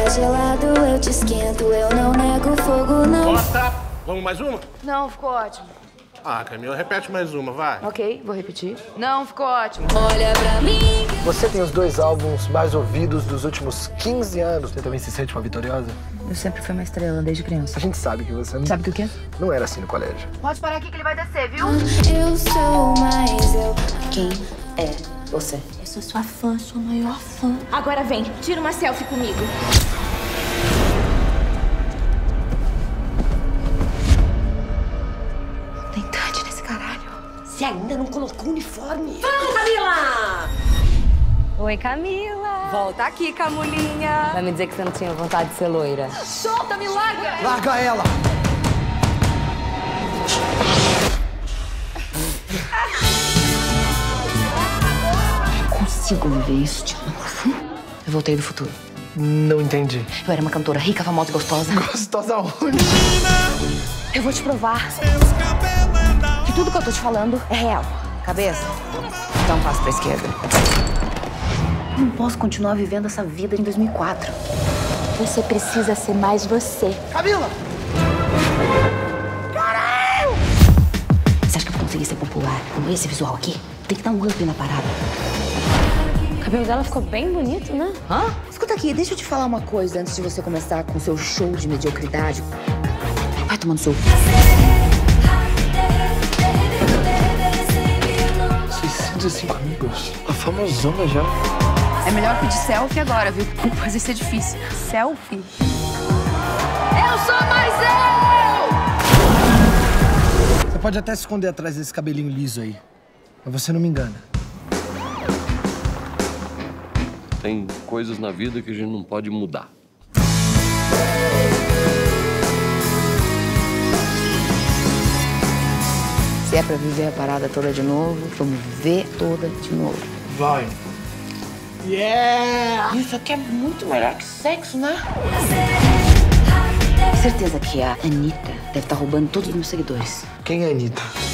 tá gelado, eu te esquento. Eu não nego fogo, não. Bota! Vamos mais uma? Não, ficou ótimo. Ah, Camila, repete mais uma, vai. Ok, vou repetir. Não, ficou ótimo. Olha pra mim. Você tem os 2 álbuns mais ouvidos dos últimos 15 anos. Você também se sente uma vitoriosa? Eu sempre fui uma estrela, desde criança. A gente sabe que você não... Sabe o que é? Não era assim no colégio. Pode parar aqui que ele vai descer, viu? Eu sou mais eu. Quem é você? Eu sou sua fã, sua maior fã. Agora vem, tira uma selfie comigo. Tem touch nesse caralho. Você ainda não colocou o uniforme? Vamos, Camila! Oi, Camila. Volta aqui, Camulinha. Vai me dizer que você não tinha vontade de ser loira. Solta, me larga! Larga ela! Consigo viver isso de novo. Eu voltei do futuro. Não entendi. Eu era uma cantora rica, famosa e gostosa. Gostosa onde? Eu vou te provar que tudo que eu tô te falando é real. Cabeça, dá um passo pra esquerda. Eu não posso continuar vivendo essa vida em 2004. Você precisa ser mais você. Camila! Você acha que eu vou conseguir ser popular com esse visual aqui? Tem que dar um up na parada. O cabelo dela ficou bem bonito, né? Hã? Escuta aqui, deixa eu te falar uma coisa antes de você começar com seu show de mediocridade. Vai tomando seu... 605 amigos. A famosona já. É melhor pedir selfie agora, viu? Depois isso é difícil. Selfie? Eu sou mais eu! Você pode até se esconder atrás desse cabelinho liso aí. Mas você não me engana. Tem coisas na vida que a gente não pode mudar. Se é pra viver a parada toda de novo, vamos viver toda de novo. Vai. Yeah! Isso aqui é muito melhor que sexo, né? Certeza que a Anitta deve estar roubando todos os meus seguidores. Quem é a Anitta?